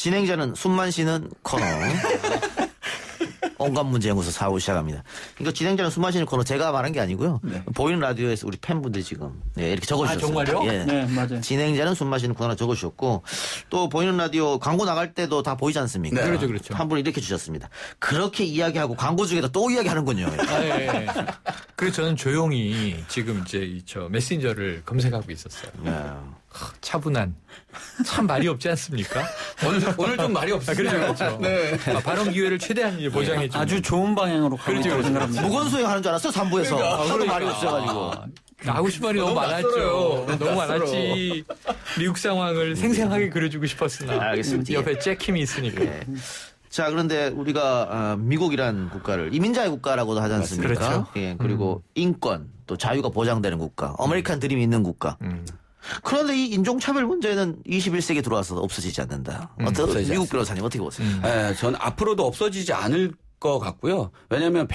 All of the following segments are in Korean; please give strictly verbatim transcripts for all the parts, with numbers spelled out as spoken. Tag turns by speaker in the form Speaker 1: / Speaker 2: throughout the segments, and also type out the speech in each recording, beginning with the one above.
Speaker 1: 진행자는 숨만 쉬는 코너. 온갖 문제 연구소 사 부 시작합니다. 그러니까 진행자는 숨만 쉬는 코너 제가 말한 게 아니고요. 네. 보이는 라디오에서 우리 팬분들이 지금 네, 이렇게 적어주셨어요.
Speaker 2: 아, 정말요?
Speaker 1: 예.
Speaker 2: 네, 맞아요.
Speaker 1: 진행자는 숨만 쉬는 코너 적어주셨고 또 보이는 라디오 광고 나갈 때도 다 보이지 않습니까?
Speaker 2: 네. 그렇죠, 그렇죠.
Speaker 1: 한 분이 이렇게 주셨습니다. 그렇게 이야기하고 광고 중에도 또 이야기하는군요.
Speaker 3: 아, 예, 예. 그래서 저는 조용히 지금 이제 저 메신저를 검색하고 있었어요. 네. 차분한. 참 말이 없지 않습니까?
Speaker 2: 오늘, 오늘 좀 말이 없어요.
Speaker 3: 아, 그렇죠, 그렇죠. 네. 아, 발언 기회를 최대한 이제 보장해 주는.
Speaker 2: 아주 좋은 방향으로 가고 있다고 생각합니다.
Speaker 1: 무건수행 하는 줄 알았어, 삼 부에서.
Speaker 3: 그러니까.
Speaker 1: 하도
Speaker 3: 그러니까.
Speaker 1: 말이 없어가지고.
Speaker 3: 아, 하고 싶은 말이 너무, 너무 많았죠. 너무 많았지. 미국 상황을 생생하게 그려주고 싶었으나.
Speaker 1: 알겠습니다.
Speaker 3: 옆에 잭킴이 있으니까.
Speaker 1: 예. 자, 그런데 우리가 미국이란 국가를 이민자의 국가라고도 하지 않습니까?
Speaker 3: 그렇죠.
Speaker 1: 예, 그리고 음. 인권, 또 자유가 보장되는 국가, 아메리칸 드림이 있는 국가. 음. 그런데 이 인종차별 문제는 이십일 세기에 들어와서 없어지지 않는다. 음, 어떻게 미국 변호사님 어떻게 보세요?
Speaker 4: 음. 네, 전 앞으로도 없어지지 않을 것 같고요. 왜냐하면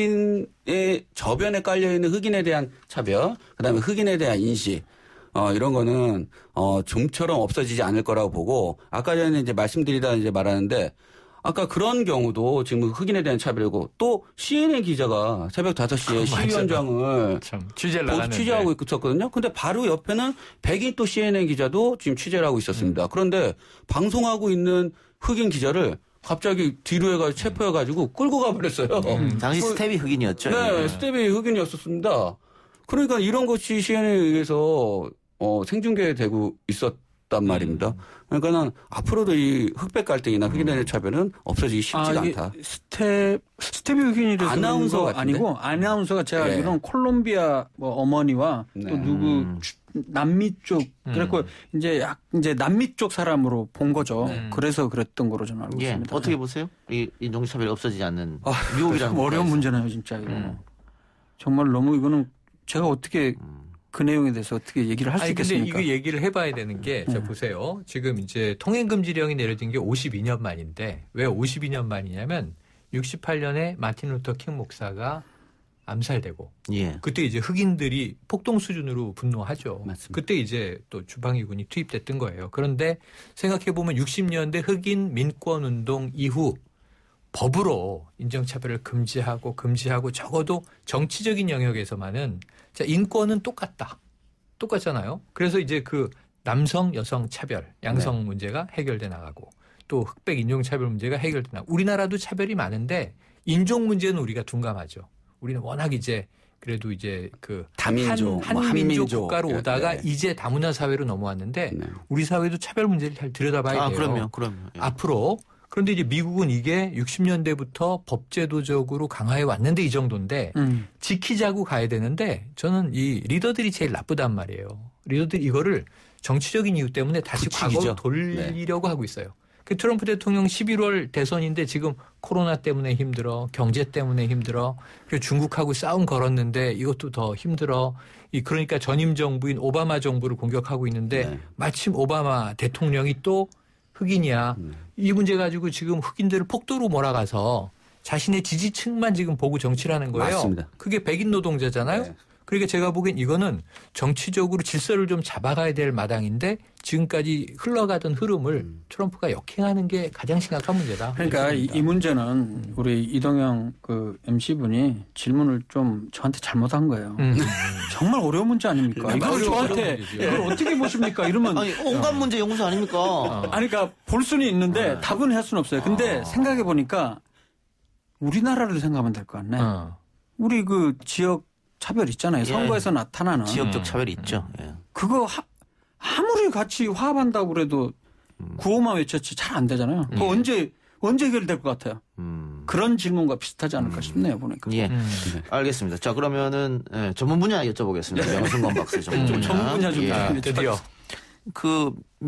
Speaker 4: 백인의 저변에 깔려있는 흑인에 대한 차별, 그다음에 흑인에 대한 인식, 어, 이런 거는 어, 좀처럼 없어지지 않을 거라고 보고 아까 전에 이제 말씀드리다 이제 말하는데 아까 그런 경우도 지금 흑인에 대한 차별이고 또 씨엔엔 기자가 새벽 다섯 시에 시위 현장을
Speaker 3: 취재를
Speaker 4: 취재하고 있었거든요. 근데 바로 옆에는 백인 또 씨엔엔 기자도 지금 취재를 하고 있었습니다. 음. 그런데 방송하고 있는 흑인 기자를 갑자기 뒤로 해가지고 체포해가지고 끌고 가버렸어요.
Speaker 1: 음, 당시 스텝이 흑인이었죠.
Speaker 4: 네, 스텝이 흑인이었었습니다. 그러니까 이런 것이 씨엔엔에 의해서 어, 생중계되고 있었단 말입니다. 그러니까는 앞으로도 이 흑백 갈등이나 흑인에 대한 차별은 없어지기 쉽지가
Speaker 2: 아,
Speaker 4: 않다.
Speaker 2: 스텝 스텝이 흑인이라서
Speaker 4: 아나운서
Speaker 2: 아니고 아나운서가 제가
Speaker 4: 네.
Speaker 2: 알기로는 콜롬비아 뭐 어머니와 네. 또 누구 남미 쪽 그래고 음. 이제 약 이제 남미 쪽 사람으로 본 거죠. 네. 그래서 그랬던 거로 저는 알고
Speaker 1: 예.
Speaker 2: 있습니다.
Speaker 1: 어떻게 보세요? 이 인종차별이 없어지지 않는 아, 미국이라는
Speaker 2: 어려운 문제네요, 진짜 이거. 음. 정말 너무 이거는 제가 어떻게 음. 그 내용에 대해서 어떻게 얘기를 할 수 있겠습니까?
Speaker 3: 근데 이거 얘기를 해봐야 되는 게, 자, 네. 보세요. 지금 이제 통행금지령이 내려진 게 오십이 년 만인데, 왜 오십이 년 만이냐면, 육십팔 년에 마틴 루터 킹 목사가 암살되고, 예. 그때 이제 흑인들이 폭동 수준으로 분노하죠. 맞습니다. 그때 이제 또 주방위군이 투입됐던 거예요. 그런데 생각해보면 육십 년대 흑인 민권운동 이후, 법으로 인종차별을 금지하고 금지하고 적어도 정치적인 영역에서만은 자, 인권은 똑같다. 똑같잖아요. 그래서 이제 그 남성, 여성 차별, 양성 네. 문제가 해결돼 나가고 또 흑백 인종차별 문제가 해결돼 나가고 우리나라도 차별이 많은데 인종 문제는 우리가 둔감하죠. 우리는 워낙 이제 그래도 이제 그
Speaker 4: 다민족,
Speaker 3: 한,
Speaker 4: 뭐
Speaker 3: 한민족
Speaker 4: 한민족
Speaker 3: 국가로 오다가
Speaker 4: 네.
Speaker 3: 이제 다문화 사회로 넘어왔는데 네. 우리 사회도 차별 문제를 잘 들여다봐야
Speaker 1: 아,
Speaker 3: 돼요.
Speaker 1: 그럼요. 그럼요. 예.
Speaker 3: 앞으로. 그런데 이제 미국은 이게 육십 년대부터 법제도적으로 강화해 왔는데 이 정도인데 음. 지키자고 가야 되는데 저는 이 리더들이 제일 나쁘단 말이에요. 리더들이 이거를 정치적인 이유 때문에 다시 부추기죠. 과거로 돌리려고 네. 하고 있어요. 그 트럼프 대통령 십일월 대선인데 지금 코로나 때문에 힘들어, 경제 때문에 힘들어, 그리고 중국하고 싸움 걸었는데 이것도 더 힘들어. 이 그러니까 전임 정부인 오바마 정부를 공격하고 있는데 네. 마침 오바마 대통령이 또 흑인이야. 음. 이 문제 가지고 지금 흑인들을 폭도로 몰아가서 자신의 지지층만 지금 보고 정치를 하는 거예요.
Speaker 4: 맞습니다.
Speaker 3: 그게 백인 노동자잖아요. 네. 그러니까 제가 보기엔 이거는 정치적으로 질서를 좀 잡아가야 될 마당인데 지금까지 흘러가던 흐름을 음. 트럼프가 역행하는 게 가장 심각한 문제다.
Speaker 2: 그러니까 이, 이 문제는 우리 이동영 그 엠씨분이 질문을 좀 저한테 잘못한 거예요. 음. 정말 어려운 문제 아닙니까? 이걸 저한테 이걸 어떻게 보십니까? 이러면
Speaker 1: 아니 온갖 문제 연구소 아닙니까?
Speaker 2: 어. 아니 그러니까 볼 수는 있는데 네. 답은 할 수는 없어요. 근데 어. 생각해 보니까 우리나라를 생각하면 될 것 같네. 어. 우리 그 지역 차별 있잖아요. 예. 선거에서 나타나는.
Speaker 1: 지역적 차별이 있죠. 예.
Speaker 2: 그거 하, 아무리 같이 화합한다고 그래도 음. 구호만 외쳤지 잘 안 되잖아요. 그거 예. 언제 언제 해결될 것 같아요. 음. 그런 질문과 비슷하지 않을까 음. 싶네요. 보니까.
Speaker 1: 예. 음. 알겠습니다. 자 그러면 예, 전문 분야 여쭤보겠습니다. 명승건 박사 전문 분야.
Speaker 2: 전문 분야 좀
Speaker 3: 예. 드디어.
Speaker 1: 그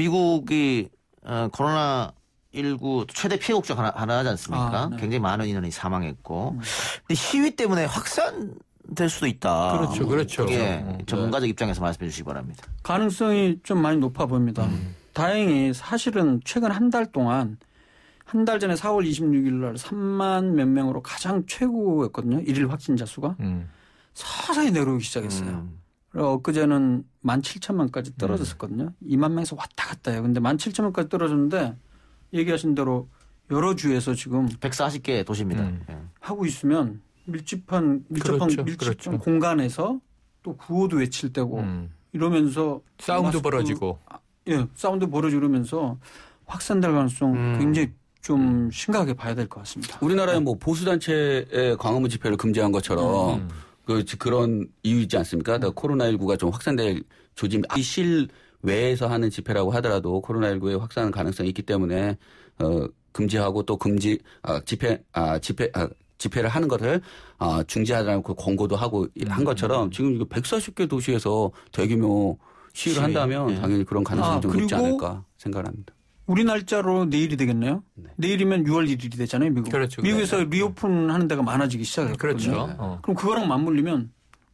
Speaker 1: 미국이 어, 코로나 일구 최대 피해 국적 하나, 하나 하지 않습니까?
Speaker 2: 아, 네.
Speaker 1: 굉장히 많은 인원이 사망했고. 음. 근데 시위 때문에 확산 될 수도 있다.
Speaker 3: 그렇죠, 그렇죠.
Speaker 1: 예, 전문가적 입장에서 말씀해 주시기 바랍니다.
Speaker 2: 가능성이 좀 많이 높아 보입니다. 음. 다행히 사실은 최근 한 달 동안 한 달 전에 사월 이십육일 날 삼만 몇 명으로 가장 최고였거든요. 일일 확진자 수가. 음. 서서히 내려오기 시작했어요. 음. 그리고 엊그제는 만 칠천만까지 떨어졌었거든요. 음. 이만 명에서 왔다 갔다 해요. 근데 만 칠천만까지 떨어졌는데 얘기하신 대로 여러 주에서 지금
Speaker 1: 백사십 개 도시입니다. 음.
Speaker 2: 예. 하고 있으면 밀집한 밀접한
Speaker 3: 그렇죠.
Speaker 2: 밀집한
Speaker 3: 그렇죠.
Speaker 2: 공간에서 또 구호도 외칠 때고 음. 이러면서
Speaker 3: 사운드
Speaker 2: 마스크,
Speaker 3: 벌어지고
Speaker 2: 예, 사운드 벌어지고 이러면서 확산될 가능성
Speaker 1: 음.
Speaker 2: 굉장히 좀 심각하게 봐야 될 것 같습니다.
Speaker 4: 우리나라에 뭐 보수단체의 광화문 집회를 금지한 것처럼
Speaker 3: 음.
Speaker 4: 그, 그런 이유 있지 않습니까? 음. 코로나십구가 좀 확산될 조짐, 이 실외에서 하는 집회라고 하더라도 코로나십구의 확산 가능성이 있기 때문에, 어, 금지하고 또 금지, 아, 집회, 아, 집회, 아, 집회를 하는 것을, 아, 중지하라고 권고도 하고 한 것처럼 지금 이거 백사십 개 도시에서 대규모 시위를
Speaker 1: 시위.
Speaker 4: 한다면
Speaker 1: 네.
Speaker 4: 당연히 그런 가능성이
Speaker 2: 아,
Speaker 4: 좀 높지 않을까 생각합니다.
Speaker 2: 우리 날짜로 내일이 되겠네요. 네. 내일이면 유월 일일이 되잖아요, 미국.
Speaker 3: 그렇죠.
Speaker 2: 미국에서
Speaker 3: 그렇죠.
Speaker 2: 리오픈 하는 데가 많아지기 시작했거든요.
Speaker 3: 그렇죠. 어.
Speaker 2: 그럼 그거랑 맞물리면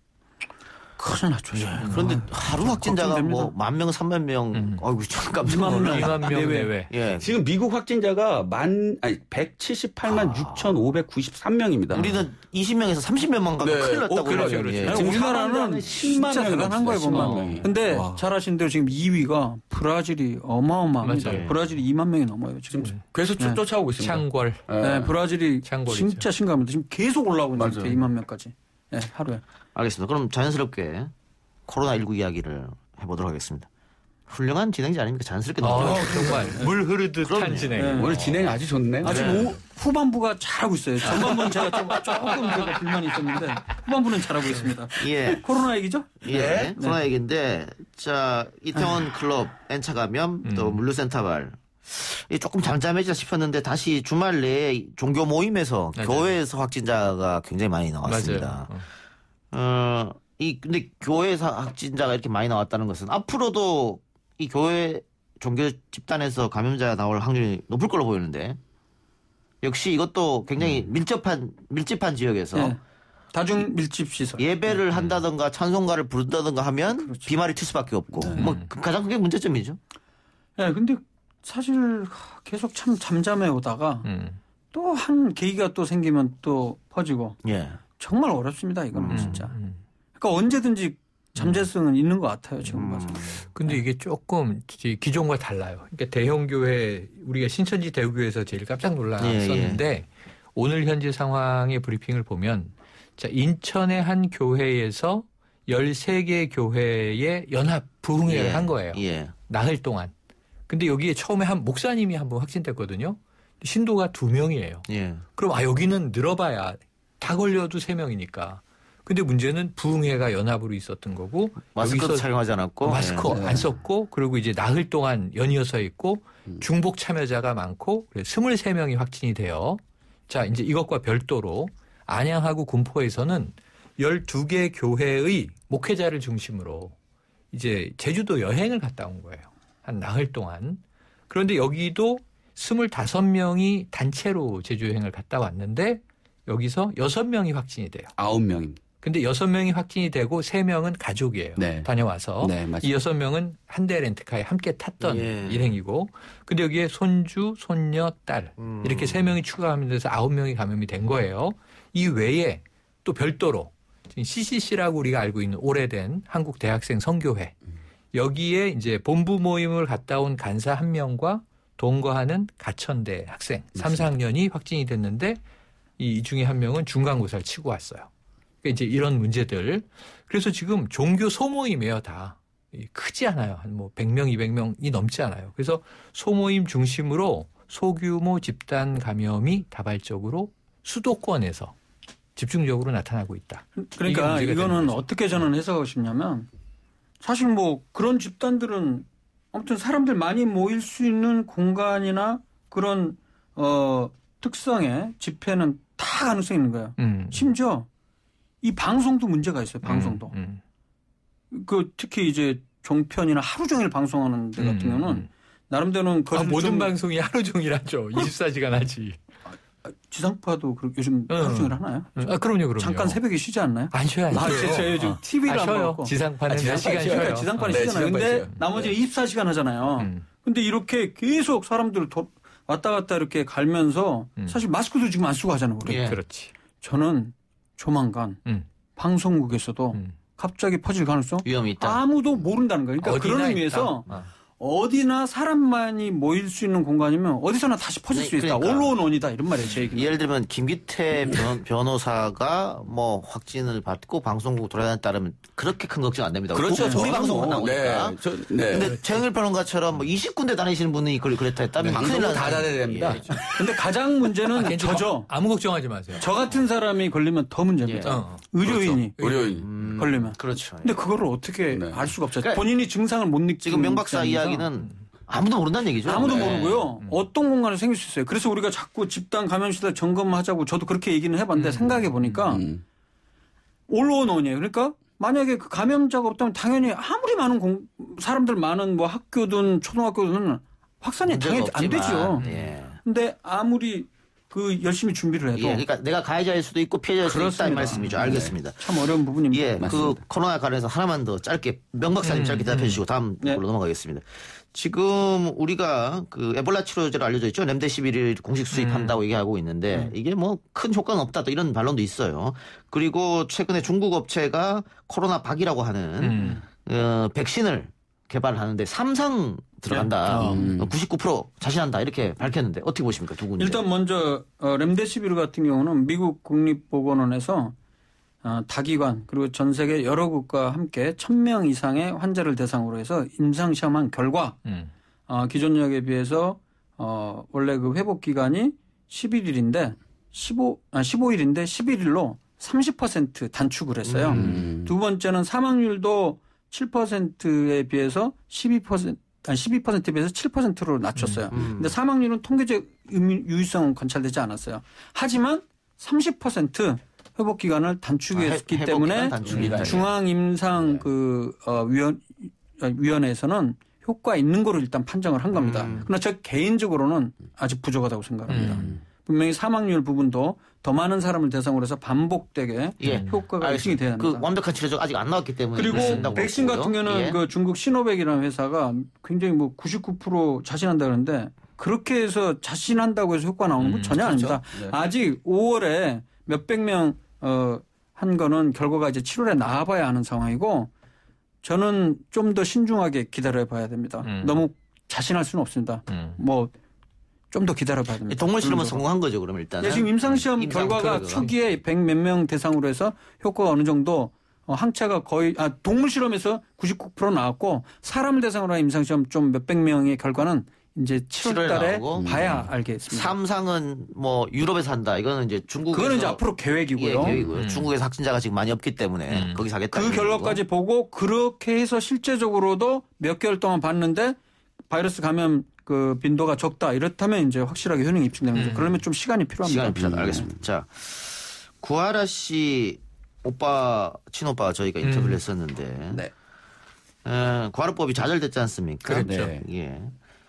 Speaker 2: 큰일 나죠.
Speaker 1: 네. 그런데
Speaker 2: 아,
Speaker 1: 하루 확진자가 뭐 만 명, 삼만 명,
Speaker 3: 음.
Speaker 1: 아이고 참 깜짝 놀랐네.
Speaker 3: 이만 명 내외.
Speaker 1: 예.
Speaker 4: 지금 미국 확진자가 만, 아니, 백칠십팔만 육천오백구십삼 명입니다.
Speaker 1: 우리는 이십 명에서 삼십 명만 가면
Speaker 4: 네.
Speaker 1: 큰일 났다고
Speaker 4: 어, 그렇죠,
Speaker 1: 그러죠.
Speaker 4: 그렇죠.
Speaker 1: 예.
Speaker 2: 아니,
Speaker 4: 지금
Speaker 2: 우리나라는
Speaker 4: 십만
Speaker 2: 진짜
Speaker 4: 명이
Speaker 2: 대단한 거예요,
Speaker 4: 넘었어요.
Speaker 2: 그것만.
Speaker 4: 십만 명이.
Speaker 2: 근데
Speaker 4: 와.
Speaker 2: 잘 아시는 대로 지금 이 위가 브라질이 어마어마합니다.
Speaker 3: 맞아요.
Speaker 2: 브라질이 이만 명이 넘어요, 지금.
Speaker 4: 계속 쫓- 쫓아오고 있습니다.
Speaker 3: 창궐.
Speaker 2: 네, 브라질이
Speaker 3: 창궐이죠.
Speaker 2: 진짜 심각합니다. 지금 계속 올라오고 있는
Speaker 4: 맞아요.
Speaker 2: 상태, 이만 명까지. 네, 하루에.
Speaker 1: 알겠습니다. 그럼 자연스럽게 코로나십구 이야기를 해보도록 하겠습니다. 훌륭한 진행자 아닙니까? 자연스럽게
Speaker 3: 아,
Speaker 1: 넘어가요.
Speaker 3: 정말 물 흐르듯한 진행.
Speaker 2: 네.
Speaker 4: 오늘 진행이 아주 좋네.
Speaker 2: 아직 오, 후반부가 잘하고 있어요. 전반부는 제가 좀, 조금 제가 불만이 있었는데 후반부는 잘하고 있습니다.
Speaker 1: 예.
Speaker 2: 코로나 얘기죠?
Speaker 1: 예. 코로나 얘기인데, 자, 이태원 클럽 N차 감염, 또 물류센터발. 이 조금 잠잠해지다 싶었는데 다시 주말 내에 종교 모임에서
Speaker 3: 맞아요.
Speaker 1: 교회에서 확진자가 굉장히 많이 나왔습니다.
Speaker 3: 맞아요.
Speaker 1: 어, 이 근데 교회에서 확진자가 이렇게 많이 나왔다는 것은 앞으로도 이 교회 종교 집단에서 감염자가 나올 확률이 높을 걸로 보이는데 역시 이것도 굉장히
Speaker 3: 음.
Speaker 1: 밀접한 밀집한 지역에서
Speaker 2: 네. 다중 밀집 시설.
Speaker 1: 예배를 한다든가 찬송가를 부른다든가 하면
Speaker 2: 그렇죠.
Speaker 1: 비말이 튈 수밖에 없고 뭐 가장 그게 문제점이죠.
Speaker 2: 네, 근데 사실 계속 참 잠잠해 오다가
Speaker 3: 음.
Speaker 2: 또 한 계기가 또 생기면 또 퍼지고
Speaker 1: 예.
Speaker 2: 정말 어렵습니다. 이거는
Speaker 3: 음.
Speaker 2: 진짜.
Speaker 3: 음.
Speaker 2: 그러니까 언제든지 잠재성은 있는 것 같아요. 지금 봐서.
Speaker 3: 근데 이게 조금 기존과 달라요. 그러니까 대형 교회 우리가 신천지 대구교회에서 제일 깜짝 놀랐었는데
Speaker 1: 예, 예.
Speaker 3: 오늘 현재 상황의 브리핑을 보면 자 인천의 한 교회에서 열세 개 교회에 연합 부흥회를
Speaker 1: 예.
Speaker 3: 한 거예요.
Speaker 1: 예.
Speaker 3: 나흘 동안. 근데 여기에 처음에 한 목사님이 한 번 확진됐거든요. 신도가 두 명이에요.
Speaker 1: 예.
Speaker 3: 그럼 아 여기는 늘어봐야 다 걸려도 세 명이니까. 근데 문제는 부흥회가 연합으로 있었던 거고
Speaker 1: 마스크도
Speaker 3: 여기서
Speaker 1: 착용하지 않았고
Speaker 3: 마스크
Speaker 1: 예.
Speaker 3: 안 썼고 그리고 이제 나흘 동안 연이어서 있고 중복 참여자가 많고 스물세 명이 확진이 돼요. 자 이제 이것과 별도로 안양하고 군포에서는 열두 개 교회의 목회자를 중심으로 이제 제주도 여행을 갔다 온 거예요. 한 나흘 동안. 그런데 여기도 스물다섯 명이 단체로 제주 여행을 갔다 왔는데 여기서 여섯 명이 확진이 돼요.
Speaker 4: 아홉 명입니다.
Speaker 3: 근데 여섯 명이 확진이 되고 세 명은 가족이에요.
Speaker 4: 네.
Speaker 3: 다녀와서.
Speaker 4: 네, 맞습니다.
Speaker 3: 이 여섯 명은 한 대 렌트카에 함께 탔던
Speaker 1: 예.
Speaker 3: 일행이고 근데 여기에 손주, 손녀, 딸
Speaker 1: 음.
Speaker 3: 이렇게 세 명이 추가하면서 아홉 명이 감염이 된 거예요. 이 외에 또 별도로 지금 씨씨씨라고 우리가 알고 있는 오래된 한국 대학생 선교회 여기에 이제 본부 모임을 갔다 온 간사 한 명과 동거하는 가천대 학생 삼, 사 학년이 확진이 됐는데 이 중에 한 명은 중간고사를 치고 왔어요. 그러니까 이제 이런 문제들. 그래서 지금 종교 소모임이에요, 다. 크지 않아요. 한 뭐 백 명, 이백 명이 넘지 않아요. 그래서 소모임 중심으로 소규모 집단 감염이 다발적으로 수도권에서 집중적으로 나타나고 있다.
Speaker 2: 그러니까
Speaker 3: 이게 문제가 되는
Speaker 2: 이거는
Speaker 3: 거죠.
Speaker 2: 어떻게 저는 해석하고 싶냐면 사실 뭐 그런 집단들은 아무튼 사람들 많이 모일 수 있는 공간이나 그런 어 특성의 집회는 다 가능성이 있는 거예요.
Speaker 3: 음.
Speaker 2: 심지어 이 방송도 문제가 있어요. 방송도.
Speaker 3: 음,
Speaker 2: 그 특히 이제 종편이나 하루 종일 방송하는 데 같은
Speaker 3: 음,
Speaker 2: 경우는
Speaker 3: 음.
Speaker 2: 나름대로는
Speaker 3: 아,
Speaker 2: 거리를
Speaker 3: 모든
Speaker 2: 좀
Speaker 3: 방송이 하루 종일 하죠. 이십사 시간 하지.
Speaker 2: 지상파도 그렇게 요즘
Speaker 3: 응.
Speaker 2: 하루 종일 하나요?
Speaker 3: 아, 그럼요, 그럼요.
Speaker 2: 잠깐 새벽에 쉬지 않나요?
Speaker 3: 안 쉬어요, 안
Speaker 2: 아,
Speaker 3: 쉬어요.
Speaker 2: 제가 요즘
Speaker 3: 어.
Speaker 2: 티비를
Speaker 3: 아,
Speaker 2: 안
Speaker 3: 쉬어요.
Speaker 2: 보고.
Speaker 3: 지상파는
Speaker 4: 아,
Speaker 3: 몇 시간 쉬어요.
Speaker 2: 그러니까 지상파는
Speaker 4: 네,
Speaker 2: 쉬잖아요.
Speaker 4: 지상파는
Speaker 2: 근데
Speaker 4: 쉬어요.
Speaker 2: 나머지는
Speaker 4: 네.
Speaker 2: 이십사 시간 하잖아요.
Speaker 3: 음.
Speaker 2: 근데 이렇게 계속 사람들 도, 왔다 갔다 이렇게 갈면서
Speaker 3: 음.
Speaker 2: 사실 마스크도 지금 안 쓰고 하잖아요. 우리.
Speaker 1: 예.
Speaker 3: 그렇지.
Speaker 2: 저는 조만간
Speaker 3: 음.
Speaker 2: 방송국에서도
Speaker 3: 음.
Speaker 2: 갑자기 퍼질 가능성
Speaker 1: 위험이 있다.
Speaker 2: 아무도 모른다는 거예요. 그러니까
Speaker 3: 어디나
Speaker 2: 그런
Speaker 3: 있다.
Speaker 2: 의미에서
Speaker 3: 어.
Speaker 2: 어디나 사람만이 모일 수 있는 공간이면 어디서나 다시 퍼질
Speaker 1: 네,
Speaker 2: 수 있다.
Speaker 1: 그러니까.
Speaker 2: 올로온 원이다. 이런 말이에요. 제 얘기는.
Speaker 1: 예를 들면 김기태 변, 변호사가 뭐 확진을 받고 방송국 돌아다녔다 따르면 그렇게 큰 걱정 안 됩니다.
Speaker 4: 그렇죠.
Speaker 1: 우리, 우리 방송만 나오니까.
Speaker 4: 네. 저, 네.
Speaker 1: 근데 최영일 평론가처럼 뭐 이십 군데 다니시는 분이 그걸 그랬다 했다면
Speaker 4: 네,
Speaker 1: 큰일
Speaker 4: 방송국
Speaker 1: 나는
Speaker 4: 다 닫아야 됩니다.
Speaker 1: 예.
Speaker 2: 근데 가장 문제는 저죠.
Speaker 3: 아무 걱정하지 마세요.
Speaker 2: 저 같은 사람이 걸리면 더 문제입니다.
Speaker 3: 예. 어.
Speaker 2: 의료인이
Speaker 4: 그렇죠. 의료인.
Speaker 1: 음,
Speaker 2: 걸리면.
Speaker 1: 그렇죠.
Speaker 2: 근데 그거를 어떻게
Speaker 4: 네.
Speaker 2: 알 수가 없어요.
Speaker 1: 그러니까
Speaker 2: 본인이 증상을 못 느끼는
Speaker 1: 지금 명 박사
Speaker 2: 입장에서
Speaker 1: 이야기는 아무도 모른다는 얘기죠.
Speaker 2: 아무도
Speaker 1: 네.
Speaker 2: 모르고요. 어떤 공간에 생길 수 있어요. 그래서 우리가 자꾸 집단 감염시대 점검하자고 저도 그렇게 얘기는 해봤는데
Speaker 3: 음.
Speaker 2: 생각해 보니까
Speaker 4: 음.
Speaker 2: 올로원원이에요. 그러니까 만약에 그 감염자가 없다면 당연히 아무리 많은 공, 사람들 많은 뭐 학교든 초등학교든 확산이 당연히 안 되죠.
Speaker 1: 예.
Speaker 2: 근데 아무리 그 열심히 준비를 해도
Speaker 1: 예, 그러니까 내가 가해자일 수도 있고 피해자일 수도 있다 이
Speaker 2: 그렇습니다.
Speaker 1: 말씀이죠. 알겠습니다.
Speaker 2: 참 어려운 부분입니다.
Speaker 1: 예, 그
Speaker 4: 맞습니다.
Speaker 1: 코로나 관련해서 하나만 더 짧게 명 박사님 짧게 대답해 주시고 다음
Speaker 2: 네.
Speaker 1: 걸로 넘어가겠습니다. 지금 우리가 그 에볼라 치료제로 알려져 있죠. 렘데시비를 공식 수입한다고 얘기하고 있는데 이게 뭐 큰 효과는 없다 또 이런 반론도 있어요. 그리고 최근에 중국 업체가 코로나 박이라고 하는
Speaker 3: 음.
Speaker 1: 어, 백신을 개발하는데 삼상 들어간다.
Speaker 2: 네.
Speaker 1: 어, 구십구 퍼센트 자신한다 이렇게 밝혔는데 어떻게 보십니까 두 분이?
Speaker 2: 일단 먼저 어, 렘데시비르 같은 경우는 미국 국립보건원에서 어, 다기관 그리고 전 세계 여러 국가와 함께 천 명 이상의 환자를 대상으로 해서 임상 시험한 결과
Speaker 3: 음.
Speaker 2: 어, 기존 약에 비해서 어, 원래 그 회복 기간이 십일 일인데 십오, 아, 십오 일인데 십일 일로 삼십 퍼센트 단축을 했어요.
Speaker 4: 음.
Speaker 2: 두 번째는 사망률도 칠 퍼센트에 비해서 십이 퍼센트 아니 십이 퍼센트에 비해서 칠 퍼센트로 낮췄어요.
Speaker 1: 음.
Speaker 2: 근데 사망률은 통계적 의미- 유의성은 관찰되지 않았어요. 하지만 삼십 퍼센트 회복 기간을 단축했기
Speaker 1: 아, 회- 회복
Speaker 2: 때문에
Speaker 1: 기간 단축이다.
Speaker 2: 중앙 임상 그 어, 위원 위원회에서는 효과 있는 거로 일단 판정을 한 겁니다.
Speaker 1: 음.
Speaker 2: 그러나 저 개인적으로는 아직 부족하다고 생각합니다.
Speaker 3: 음.
Speaker 2: 분명히 사망률 부분도 더 많은 사람을 대상으로 해서 반복되게
Speaker 1: 예.
Speaker 2: 효과가 입증이 돼야
Speaker 1: 그
Speaker 2: 합니다.
Speaker 1: 완벽한 치료제가 아직 안 나왔기 때문에
Speaker 2: 그리고
Speaker 1: 그렇다고
Speaker 2: 백신
Speaker 1: 보고요.
Speaker 2: 같은 경우는
Speaker 1: 예.
Speaker 2: 그 중국 시노백이라는 회사가 굉장히 뭐 구십구 퍼센트 자신한다 그러는데 그렇게 해서 자신한다고 해서 효과 나오는 건
Speaker 3: 음,
Speaker 2: 전혀
Speaker 4: 그렇죠.
Speaker 2: 아닙니다.
Speaker 4: 네.
Speaker 2: 아직 오월에 몇백 명 어, 한 거는 결과가 이제 칠월에 나와봐야 하는 상황이고 저는 좀 더 신중하게 기다려 봐야 됩니다.
Speaker 3: 음.
Speaker 2: 너무 자신할 수는 없습니다.
Speaker 3: 음.
Speaker 2: 뭐 좀 더 기다려 봐야 됩니다.
Speaker 1: 동물 실험은
Speaker 2: 그런
Speaker 1: 성공한 거죠, 그럼 일단은.
Speaker 2: 네, 지금 임상시험
Speaker 1: 임상
Speaker 2: 결과가
Speaker 1: 결과가.
Speaker 2: 초기에 백 몇 명 대상으로 해서 효과가 어느 정도 어, 항체가 거의 아 동물 실험에서 구십구 퍼센트 나왔고 사람을 대상으로 한 임상시험 좀 몇백 명의 결과는 이제 칠월
Speaker 1: 칠월에
Speaker 2: 달에
Speaker 1: 나오고.
Speaker 2: 봐야 알겠습니다.
Speaker 1: 삼상은 뭐 유럽에서 한다. 이거는 이제 중국에서
Speaker 2: 그거는 이제 앞으로
Speaker 1: 예,
Speaker 2: 계획이고요.
Speaker 1: 계획이고요.
Speaker 3: 음.
Speaker 1: 중국에서 확진자가 지금 많이 없기 때문에
Speaker 3: 음.
Speaker 1: 거기서 하겠다.
Speaker 2: 그
Speaker 1: 이런
Speaker 2: 결과까지 보고 그렇게 해서 실제적으로도 몇 개월 동안 봤는데 바이러스 감염 그 빈도가 적다. 이렇다면 이제 확실하게 효능이 입증되는 거죠.
Speaker 3: 음.
Speaker 2: 그러면 좀 시간이
Speaker 1: 거고.
Speaker 2: 필요합니다.
Speaker 1: 시간이 필요하다. 알겠습니다. 자, 구하라 씨 오빠 친오빠 저희가 인터뷰를
Speaker 3: 음.
Speaker 1: 했었는데
Speaker 4: 네.
Speaker 1: 에, 구하라법이 좌절됐지 않습니까?
Speaker 3: 그렇죠.
Speaker 4: 네.
Speaker 1: 예.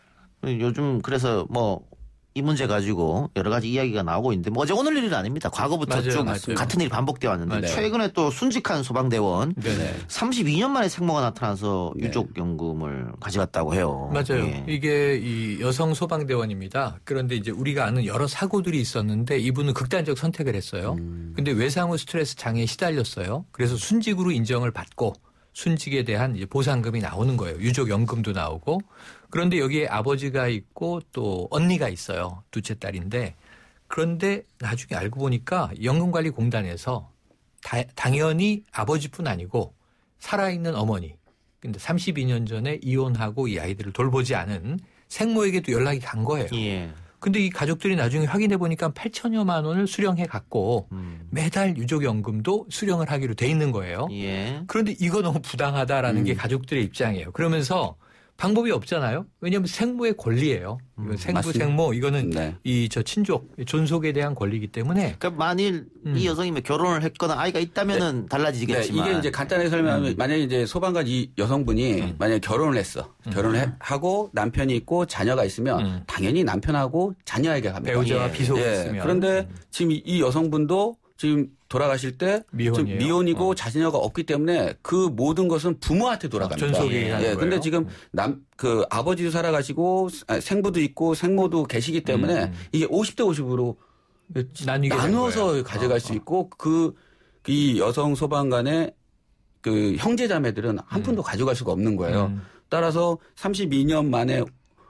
Speaker 1: 요즘 그래서 뭐 이 문제 가지고 여러 가지 이야기가 나오고 있는데 뭐 어제 오늘 일은 아닙니다. 과거부터
Speaker 3: 맞아요,
Speaker 1: 쭉
Speaker 3: 맞아요.
Speaker 1: 같은 일이 반복되어 왔는데
Speaker 3: 맞아요.
Speaker 1: 최근에 또 순직한 소방대원
Speaker 3: 네네.
Speaker 1: 삼십이 년 만에 생모가 나타나서
Speaker 4: 네.
Speaker 1: 유족연금을 가져갔다고 해요.
Speaker 3: 맞아요.
Speaker 1: 예.
Speaker 3: 이게 이 여성 소방대원입니다. 그런데 이제 우리가 아는 여러 사고들이 있었는데 이분은 극단적 선택을 했어요.
Speaker 4: 음.
Speaker 3: 근데 외상후 스트레스 장애에 시달렸어요. 그래서 순직으로 인정을 받고 순직에 대한 이제 보상금이 나오는 거예요. 유족연금도 나오고. 그런데 여기에 아버지가 있고 또 언니가 있어요. 둘째 딸인데. 그런데 나중에 알고 보니까 연금관리공단에서 다, 당연히 아버지뿐 아니고 살아있는 어머니. 근데 삼십이 년 전에 이혼하고 이 아이들을 돌보지 않은 생모에게도 연락이 간 거예요.
Speaker 1: 예.
Speaker 3: 근데 이 가족들이 나중에 확인해 보니까 팔천여만 원을 수령해 갖고
Speaker 1: 음.
Speaker 3: 매달 유족연금도 수령을 하기로 돼 있는 거예요.
Speaker 1: 예.
Speaker 3: 그런데 이거 너무 부당하다라는
Speaker 4: 음.
Speaker 3: 게 가족들의 입장이에요. 그러면서 방법이 없잖아요. 왜냐하면 생모의 권리예요. 이건 생부
Speaker 4: 맞습니다.
Speaker 3: 생모 이거는
Speaker 4: 네.
Speaker 3: 이 저 친족 존속에 대한 권리이기 때문에
Speaker 1: 그러니까 만일
Speaker 3: 음.
Speaker 1: 이 여성이 뭐 결혼을 했거나 아이가 있다면은
Speaker 4: 네,
Speaker 1: 달라지겠지만
Speaker 4: 이게 이제 간단하게 설명하면
Speaker 3: 음.
Speaker 4: 만약에 이제 소방관 이 여성분이
Speaker 3: 음.
Speaker 4: 만약에 결혼을 했어. 결혼을 하고 남편이 있고 자녀가 있으면
Speaker 3: 음.
Speaker 4: 당연히 남편하고 자녀에게 갑니다.
Speaker 3: 배우자와
Speaker 1: 예.
Speaker 3: 비속이
Speaker 4: 예.
Speaker 3: 있으면
Speaker 4: 그런데 지금 이- 이 여성분도 지금 돌아가실 때
Speaker 3: 미혼이에요.
Speaker 4: 지금 미혼이고
Speaker 3: 어.
Speaker 4: 자녀가 없기 때문에 그 모든 것은 부모한테 돌아갑니다.
Speaker 3: 전속이
Speaker 1: 예.
Speaker 3: 하는
Speaker 4: 예,
Speaker 3: 거예요.
Speaker 4: 근데 지금 남, 그 아버지도 살아가시고 아, 생부도 있고 생모도 계시기 때문에
Speaker 3: 음.
Speaker 4: 이게 오십 대 오십으로
Speaker 3: 나뉘게 된
Speaker 4: 나누어서
Speaker 3: 거예요.
Speaker 4: 가져갈
Speaker 3: 어,
Speaker 4: 수 있고 그 이 여성 소방관의 그 형제 자매들은 한
Speaker 3: 음.
Speaker 4: 푼도 가져갈 수가 없는 거예요.
Speaker 3: 음.
Speaker 4: 따라서 삼십이 년 만에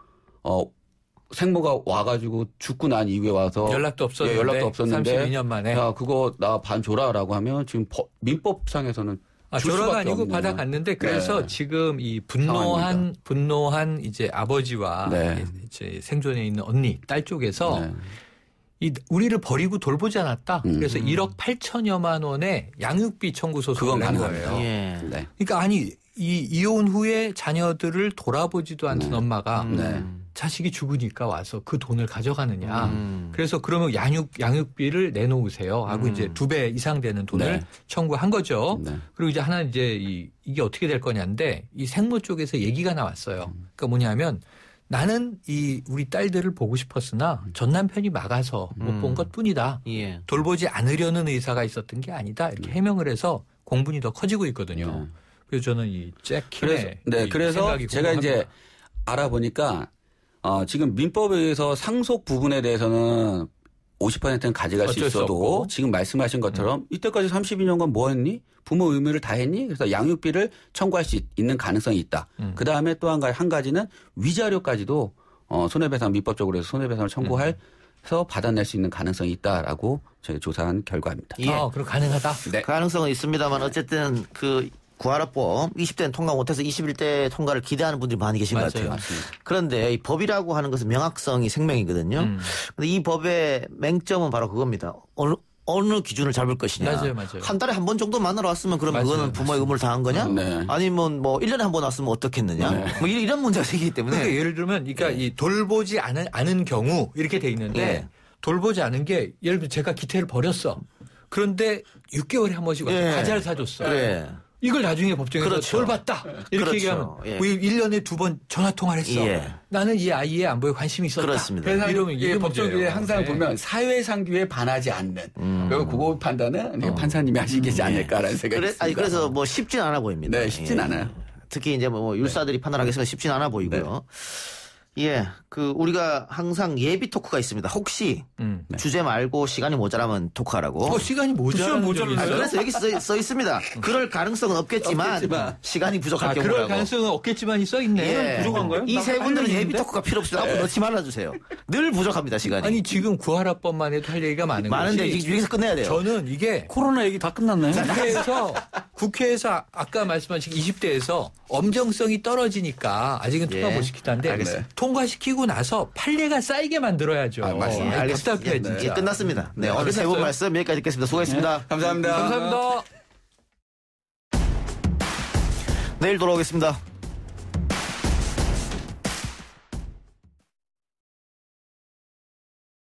Speaker 4: 어 생모가 와가지고 죽고 난 이후에 와서
Speaker 3: 연락도 없었는데,
Speaker 4: 예, 연락도 없었는데
Speaker 3: 삼십이 년 만에
Speaker 4: 야 그거 나 반 줘라라고 하면 지금 법, 민법상에서는
Speaker 3: 아,
Speaker 4: 줄
Speaker 3: 조라가
Speaker 4: 수밖에
Speaker 3: 아니고
Speaker 4: 없는.
Speaker 3: 받아갔는데 그래서
Speaker 4: 네.
Speaker 3: 지금 이 분노한
Speaker 4: 상황입니다.
Speaker 3: 분노한 이제 아버지와
Speaker 4: 네.
Speaker 3: 이제 생존에 있는 언니 딸 쪽에서
Speaker 4: 네.
Speaker 3: 이 우리를 버리고 돌보지 않았다.
Speaker 4: 음.
Speaker 3: 그래서 일억 팔천여만 원의 양육비 청구 소송을
Speaker 4: 그건
Speaker 3: 낸
Speaker 4: 가능합니다.
Speaker 3: 거예요.
Speaker 1: 예.
Speaker 4: 네.
Speaker 3: 그러니까 아니 이 이혼 후에 자녀들을 돌아보지도 않던
Speaker 4: 네.
Speaker 3: 엄마가
Speaker 4: 네.
Speaker 3: 자식이 죽으니까 와서 그 돈을 가져가느냐.
Speaker 1: 음.
Speaker 3: 그래서 그러면 양육 양육비를 내놓으세요 하고
Speaker 1: 음.
Speaker 3: 이제 두 배 이상 되는 돈을
Speaker 4: 네.
Speaker 3: 청구한 거죠.
Speaker 4: 네.
Speaker 3: 그리고 이제 하나 이제 이, 이게 어떻게 될 거냐인데 이 생모 쪽에서 얘기가 나왔어요. 그러니까 뭐냐면 나는 이 우리 딸들을 보고 싶었으나 전 남편이 막아서 못 본
Speaker 1: 음.
Speaker 3: 것뿐이다.
Speaker 1: 예.
Speaker 3: 돌보지 않으려는 의사가 있었던 게 아니다. 이렇게 해명을 해서 공분이 더 커지고 있거든요.
Speaker 4: 네.
Speaker 3: 그래서 저는 이 잭
Speaker 4: 그래서
Speaker 3: 킴의
Speaker 4: 네
Speaker 3: 이
Speaker 4: 그래서
Speaker 3: 생각이
Speaker 4: 제가 이제
Speaker 3: 궁금합니다.
Speaker 4: 알아보니까 어, 지금 민법에 의해서 상속 부분에 대해서는 오십 퍼센트는 가져갈 수
Speaker 3: 어쩔 수
Speaker 4: 있어도
Speaker 3: 없고.
Speaker 4: 지금 말씀하신 것처럼 이때까지 삼십이 년간 뭐 했니? 부모 의무를 다 했니? 그래서 양육비를 청구할 수 있는 가능성이 있다.
Speaker 3: 음.
Speaker 4: 그 다음에 또 한 가지, 한 가지는 위자료까지도 어, 손해배상 민법적으로 해서 손해배상을 청구해서 받아낼 수 있는 가능성이 있다라고 저희 조사한 결과입니다.
Speaker 1: 예.
Speaker 3: 아, 그럼 가능하다.
Speaker 4: 네.
Speaker 1: 가능성은 있습니다만 어쨌든 그 구하라법 이십 대는 통과 못해서 이십일 대 통과를 기대하는 분들이 많이 계신 것
Speaker 3: 맞아요.
Speaker 1: 같아요. 그런데 이 법이라고 하는 것은 명확성이 생명이거든요.
Speaker 3: 음.
Speaker 1: 근데 이 법의 맹점은 바로 그겁니다. 어느 어느 기준을 잡을 것이냐.
Speaker 3: 맞아요, 맞아요.
Speaker 1: 한 달에 한 번 정도 만나러 왔으면 그럼
Speaker 3: 맞아요,
Speaker 1: 그거는 부모의 의무를 다한 거냐?
Speaker 4: 네.
Speaker 1: 아니면 뭐 일 년에 한 번 왔으면 어떻겠느냐?
Speaker 4: 네.
Speaker 1: 뭐 이런, 이런 문제가 생기기 때문에.
Speaker 3: 그러니까 예를 들면, 그러니까
Speaker 1: 네.
Speaker 3: 이 돌보지 않은, 않은 경우 이렇게 돼 있는데
Speaker 1: 예.
Speaker 3: 돌보지 않은 게 예를 들면 제가 기태를 버렸어. 그런데 육 개월에 한 번씩 와서
Speaker 1: 예.
Speaker 3: 과자를 사줬어.
Speaker 1: 그래.
Speaker 3: 이걸 나중에 법정에서
Speaker 1: 그렇죠.
Speaker 3: 돌봤다. 이렇게
Speaker 1: 그렇죠.
Speaker 3: 얘기하면
Speaker 1: 예.
Speaker 3: 우리 일 년에 두 번 전화 통화를 했어.
Speaker 1: 예.
Speaker 3: 나는 이 아이의 안보에 관심이 있었다.
Speaker 1: 그렇습니다.
Speaker 3: 이러면 이게
Speaker 4: 예, 법조계에
Speaker 3: 문제예요.
Speaker 4: 항상
Speaker 3: 네.
Speaker 4: 보면 사회상규에 반하지 않는
Speaker 1: 음.
Speaker 4: 그리고 그거 판단은 네, 판사님이 하시겠지 않을까라는 생각이
Speaker 1: 그래,
Speaker 4: 있습니다.
Speaker 1: 아니, 그래서 뭐 쉽진 않아 보입니다.
Speaker 4: 네, 쉽진
Speaker 1: 예.
Speaker 4: 않아요.
Speaker 1: 특히 이제 뭐 율사들이 판단하겠으면 쉽진 않아 보이고요. 예. 그 우리가 항상 예비 토크가 있습니다. 혹시
Speaker 3: 음.
Speaker 1: 주제 말고 시간이 모자라면 토크하라고.
Speaker 3: 어, 시간이 모자라는
Speaker 2: 시간
Speaker 3: 적이
Speaker 1: 아,
Speaker 3: 있어요?
Speaker 1: 그래서 여기 써, 써 있습니다. 그럴 가능성은 없겠지만,
Speaker 4: 없겠지만.
Speaker 1: 시간이 부족할
Speaker 3: 아,
Speaker 1: 경우라고.
Speaker 3: 그럴 가능성은 없겠지만이 써 있네.
Speaker 1: 예.
Speaker 2: 부족한가요?
Speaker 1: 이 세
Speaker 2: 나
Speaker 1: 분들은
Speaker 2: 빨리
Speaker 1: 예비
Speaker 2: 있는데?
Speaker 1: 토크가 필요 없어요. 앞으로 넣지 말아주세요. 늘 부족합니다, 시간이.
Speaker 3: 아니 지금 구하라법만 해도 할 얘기가 많은
Speaker 1: 많은데
Speaker 3: 것이
Speaker 1: 여기서 끝내야 돼요.
Speaker 3: 저는 이게
Speaker 2: 코로나 얘기 다 끝났나요?
Speaker 3: 국회에서 국회에서 아까 말씀하신 이십 대에서 엄정성이 떨어지니까 아직은
Speaker 1: 예.
Speaker 3: 통과 못 시키다는데
Speaker 1: 알겠습니다.
Speaker 3: 통과시키고 나서 판례가 쌓이게 만들어야죠.
Speaker 4: 아, 맞습니다.
Speaker 3: 아이,
Speaker 1: 알겠습니다.
Speaker 3: 답답해
Speaker 1: 예,
Speaker 3: 진짜.
Speaker 1: 끝났습니다. 네,
Speaker 3: 네,
Speaker 1: 오늘 세 분
Speaker 3: 끝났어요.
Speaker 1: 말씀 여기까지 듣겠습니다. 수고했습니다.
Speaker 4: 감사합니다.
Speaker 3: 감사합니다.
Speaker 1: 내일 돌아오겠습니다.